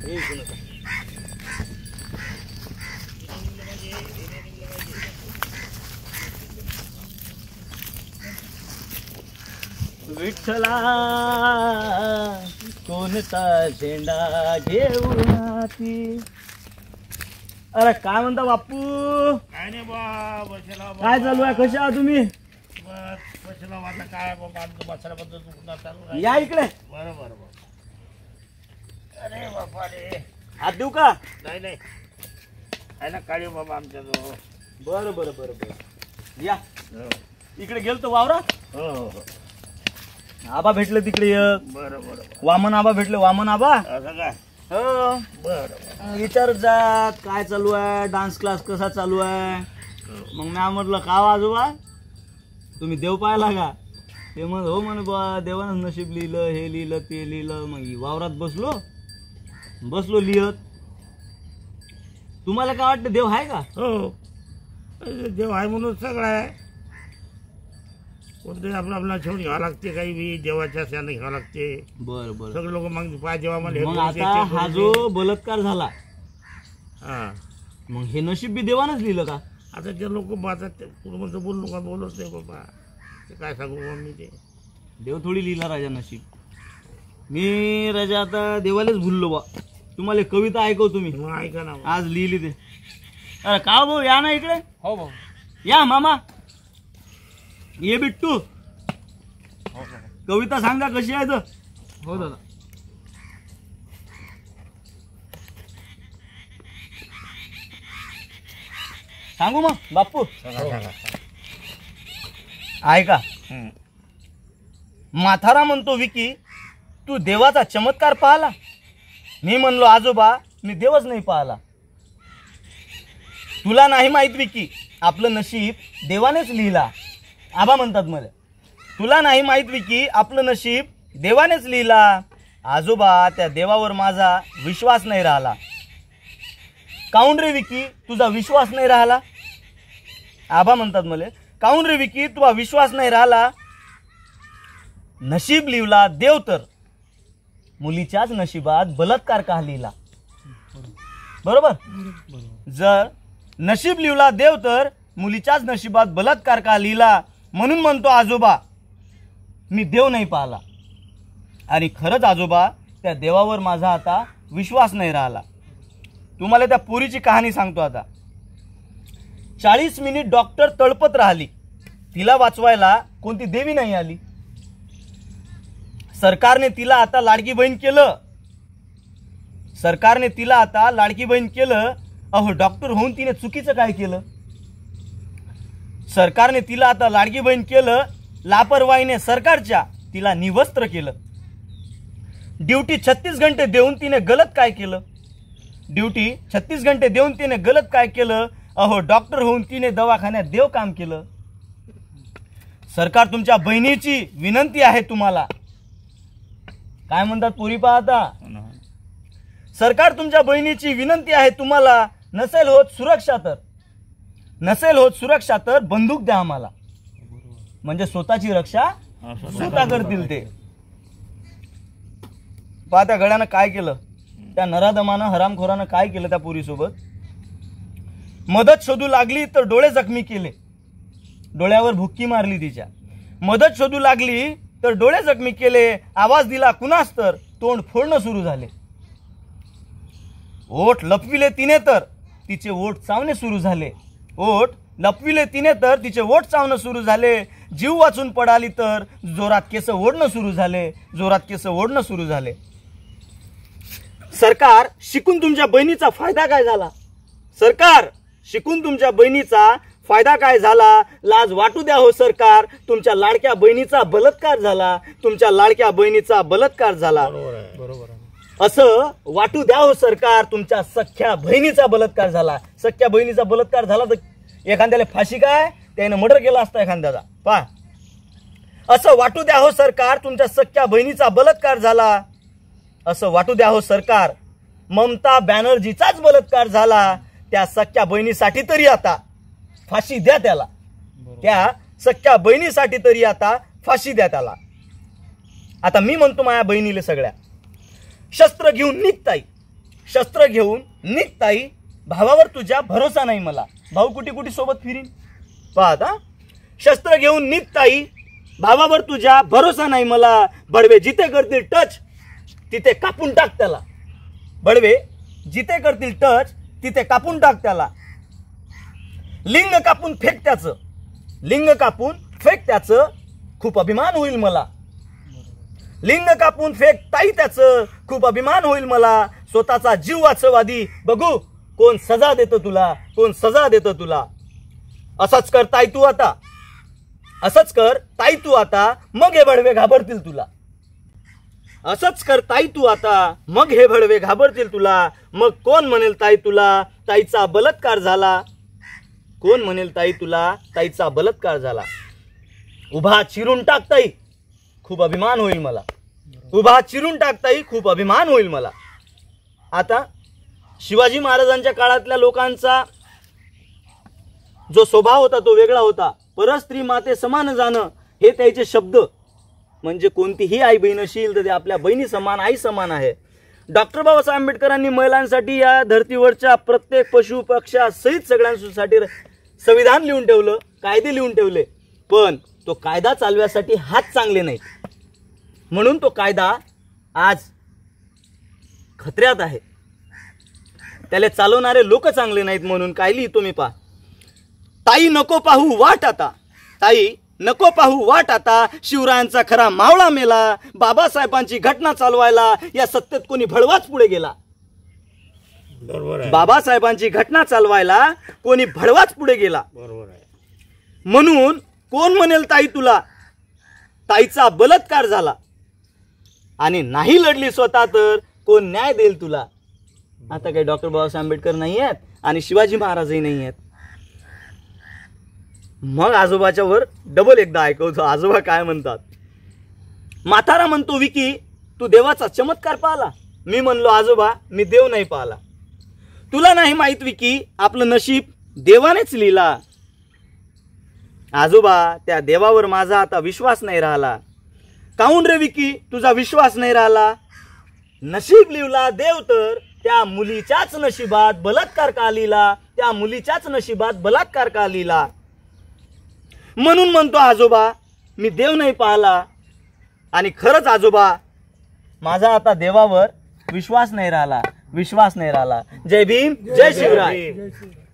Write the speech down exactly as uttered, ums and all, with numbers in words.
विठ्ठला कोणता झेंडा घेऊन हाती. अरे काय म्हणता बापू? काय नाही बा, बसला काय चालू आहे? कशा आहात तुम्ही? बस बसला वाटलं काय बाबा आमचं बसल्याबद्दल दुखणं चालू आहे. या इकडे. बरं बरं बरं. अरे बापा रे, हात देऊ का? नाही नाही आहे ना काळी बाबा आमच्या जवळ. बरं बरं बरं बरं या. इकडे गेलतो वावरात. हो हो हो. आबा भेटले तिकडे एक. बरं बरं. वामन आबा भेटले. वामन आबा. असं काय? हो. बरं. विचारत जा काय चालू आहे, डान्स क्लास कसा चालू आहे. मग मी म्हटलं का आजोबा तुम्ही देव पाहिला का? ते म्हण हो म्हणे बा देवानंच नशीब लिहिलं, हे लिहिलं ते लिहिलं. मग वावरात बसलो बसलो लिहत. तुम्हाला काय वाटतं देव आहे का? हो देव आहे म्हणून सगळं आहे. कोणतरी आपलं आपल्याला ठेवून घ्यावं लागते, काही बी देवाच्या शाने घ्यावं लागते. बरं बरं. सगळे लोक मग पाय जेव्हा मला मग आता हा जो बलात्कार झाला हा मग हे नशीब बी देवानच लिहिलं का? आता जे लोक आता कुटुंबाचं बोलू नका, बोलत नाही बाबा. ते काय सांगू बाबा मी. ते देव थोडी लिहिला राजा नशीब. मी राजा आता देवालाच भुललो बा. तुम्हाला कविता ऐकव तुम्ही. मग ऐका ना. आज लिहिली ते. अरे का भाऊ या ना इकडे. हो भाऊ या मामा. ये बिट्टू कविता सांगा कशी आहे तर. हो दादा. सांगू मग बापू. ऐका. म्हातारा म्हणतो विकी तू देवाचा चमत्कार पाहला. मी म्हणलो आजोबा मी देवच नाही पाहला. तुला नाही माहित विकी आपलं नशीब देवानेच लिहिला. आबा म्हणतात मला तुला नाही माहित विकी आपलं नशीब देवानेच लिहिला. आजोबा त्या देवावर माझा विश्वास नाही राहिला. काऊन रे विकी तुझा विश्वास नाही राहिला? आबा म्हणतात मला काऊन रे विकी तुझा विश्वास नाही राहिला? नशीब लिहिला देव तर मुलीच्याच नशिबात बलात्कार का लिहिला. बरोबर. जर नशीब लिहिला देव तर मुलीच्याच नशिबात बलात्कार का लिहिला. म्हणून म्हणतो आजोबा मी देव नाही पाहला. आणि खरंच आजोबा त्या देवावर माझा आता विश्वास नाही राहिला. तुम्हाला त्या पोरीची कहाणी सांगतो आता. चाळीस मिनिट डॉक्टर तळपत राहिली. तिला वाचवायला कोणती देवी नाही आली. सरकारने तिला आता लाडकी बहीण केलं. सरकारने तिला आता लाडकी बहीण केलं. अहो डॉक्टर होऊन तिने चुकीचं काय केलं? सरकारने तिला आता लाडकी बहीण केलं. लापरवाहीने सरकारच्या तिला निवस्त्र केलं. ड्युटी छत्तीस घंटे देऊन तिने गलत काय केलं? ड्युटी छत्तीस घंटे देऊन तिने गलत काय केलं? अहो डॉक्टर होऊन तिने दवाखान्यात देव काम केलं. सरकार तुमच्या बहिणीची विनंती आहे तुम्हाला. काय म्हणतात पुरी पाहता. सरकार तुमच्या बहिणीची विनंती आहे तुम्हाला. नसेल होत सुरक्षा तर नसेल होत सुरक्षा तर बंदूक द्या आम्हाला. म्हणजे स्वतःची रक्षा स्वतः करतील ते. पहा त्या गड्यानं काय केलं. त्या नराधमानं हरामखोरानं काय केलं त्या पोरीसोबत. मदत शोधू लागली तर डोळे जखमी केले. डोळ्यावर भुक्की मारली तिच्या. मदत शोधू लागली तर डोळे जखमी केले. आवाज दिला कुणास तर तोंड फोडणं सुरू झाले. ओठ लपविले तिने तर तिचे ओठ चावणे सुरू झाले. ओठ लपविले तिने तर तिचे ओठ चावणं सुरू झाले. जीव वाचून पडाली तर जोरात केस ओढणं सुरू झाले. जोरात केस ओढणं सुरू झाले. सरकार शिकून तुमच्या बहिणीचा फायदा काय झाला? सरकार शिकून तुमच्या बहिणीचा फायदा काय झाला? लाज वाटू द्या हो सरकार. तुमच्या लाडक्या बहिणीचा बलात्कार झाला. तुमच्या लाडक्या बहिणीचा बलात्कार झाला. बरोबर. असं वाटू द्या हो सरकार. तुमच्या सख्या बहिणीचा बलात्कार झाला. सख्या बहिणीचा बलात्कार झाला तर एखाद्याला फाशी काय त्याने मर्डर केला असता एखाद्याचा. पहा असं वाटू द्या हो सरकार. तुमच्या सख्या बहिणीचा बलात्कार झाला. असं वाटू द्या हो सरकार. ममता बॅनर्जीचाच बलात्कार झाला. त्या सख्या बहिणीसाठी तरी आता फाशी द्या त्याला. त्या सख्या बहिणीसाठी तरी आता फाशी द्या त्याला. आता मी म्हणतो माझ्या बहिणीला सगळ्या शस्त्र घेऊन निघताई. शस्त्र घेऊन निघताई भावावर तुझ्या भरोसा नाही मला. भाऊ कुठे कुठे सोबत फिरीन पाहता. शस्त्र घेऊन निघताई भावावर तुझ्या भरोसा नाही मला. बडवे जिथे करतील टच तिथे कापून टाक त्याला. बडवे जिथे करतील टच तिथे कापून टाक त्याला. लिंग कापून फेक त्याचं लिंग कापून फेक त्याचं खूप अभिमान होईल मला. लिंग कापून फेक ताई त्याचं खूप अभिमान होईल मला. स्वतःचा जीव वाचवादी बघू कोण सजा देतं तुला कोण सजा देतं तुला. असंच कर ताई तू आता असंच कर ताई तू आता मग हे भडवे घाबरतील तुला. असंच कर ताई तू आता मग हे भडवे घाबरतील तुला. मग कोण म्हणेल ताई तुला ताईचा बलात्कार झाला. कोण म्हणेल ताई तुला ताईचा बलात्कार झाला. उभा चिरून टाक ताई खूप अभिमान होईल मला. उभा चिरून टाक ताई खूप अभिमान होईल मला. आता शिवाजी महाराजांच्या काळातल्या लोकांचा जो स्वभाव होता तो वेगळा होता. परस्त्री माते समान जाणं हे त्याचे शब्द. म्हणजे कोणतीही आई बहीण असेल तर ते आपल्या बहिणी समान आई समान आहे. डॉक्टर बाबासाहेब आंबेडकरांनी महिलांसाठी या धर्तीवरच्या प्रत्येक पशु पक्षासहित सगळ्यांसाठी संविधान लिहून ठेवलं कायदे लिहून ठेवले. पण तो कायदा चालवण्यासाठी हात चांगले नाहीत म्हणून तो कायदा आज खतऱ्यात आहे. त्याला चालवणारे लोक चांगले नाहीत म्हणून काय लिहितो मी पहा. ताई नको पाहू वाट आता ताई नको पाहू वाट आता. शिवरायांचा खरा मावळा मेला. बाबासाहेबांची घटना चालवायला या सत्तेत कोणी भडवाच पुढे गेला. बरोबर आहे. बाबासाहेबांची घटना चालवायला कोणी भडवाच पुढे गेला. बरोबर आहे. म्हणून कोण म्हणेल ताई तुला ताईचा बलात्कार झाला. आणि नाही लढली स्वतः तर कोण न्याय देईल तुला. आता काही डॉक्टर बाबासाहेब आंबेडकर नाही आहेत आणि शिवाजी महाराजही नाही आहेत. मग आजोबाच्या वर डबल एकदा ऐकवतो आजोबा काय म्हणतात. म्हातारा म्हणतो विकी तू देवाचा चमत्कार पाहला. मी म्हणलो आजोबा मी देव नाही पाहला. तुला नाही माहित विकी आपलं नशीब देवानेच लिहिला. आजोबा त्या देवावर माझा आता विश्वास नाही राहिला. काऊन रे विकी तुझा विश्वास नाही राहिला. नशीब लिहिला देव तर त्या मुलीच्याच नशिबात बलात्कार का लिहिला. त्या मुलीच्याच नशिबात बलात्कार का लिहिला. म्हणून म्हणतो आजोबा मी देव नाही पाहला. आणि खरंच आजोबा माझा आता देवावर विश्वास नाही राहिला विश्वास नाही राहिला. जय भीम जय शिवराय.